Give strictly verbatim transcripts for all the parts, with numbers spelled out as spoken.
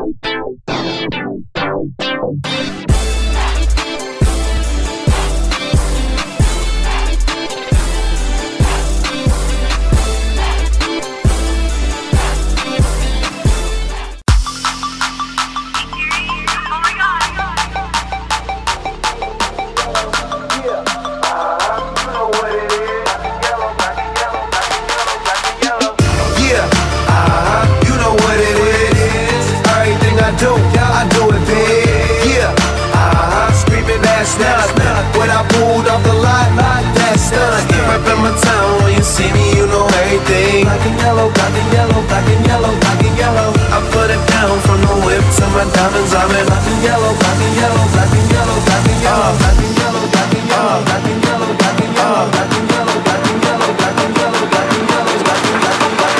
When I pulled off the lot, that's done. Reppin' my town, when you see me, you know everything. Black and yellow, black and yellow, black and yellow, black and yellow. I put it down from the whip to my diamonds. I'm in black and yellow, black and yellow, black and yellow, black and yellow, black and yellow, black and yellow, black and yellow, black and yellow, black and yellow, black and yellow, black and yellow, black and yellow, black and yellow.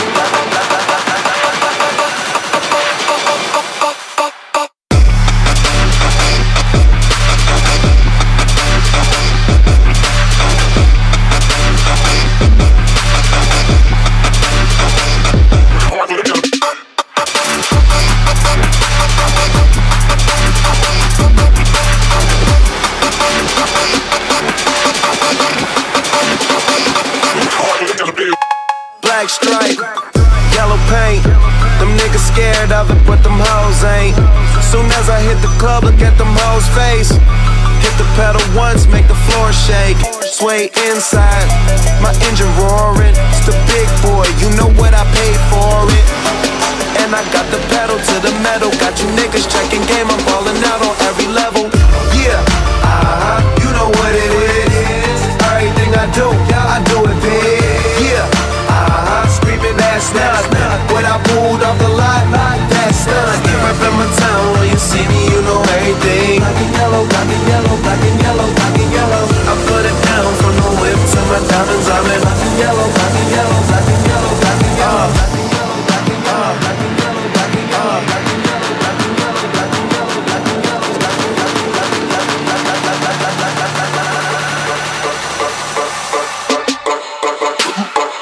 Black stripe, yellow paint. Them niggas scared of it, but them hoes ain't. Soon as I hit the club, look at them hoes' face. Hit the pedal once, make the floor shake. Sway inside, my engine roaring. It's the big boy, you know what I paid for it. And I got the pedal to the metal. Got you niggas checking game, I'm ballin' out on every level. Yeah, uh-huh, you know what it is. Everything I do, I do it big. Yeah, uh-huh, screaming that's not. When I pulled off the lot, that's done. Reppin' my town, when you see me, you know everything. Black and yellow, black and yellow, black and yellow, black and yellow. I put it down from the whip to my diamonds. I'm in black and yellow, black and yellow, black and yellow, black and yellow, black and yellow, black and yellow, black and yellow, black and yellow, black and yellow, black and yellow, black and yellow, black and yellow,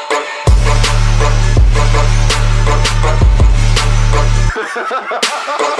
black and yellow.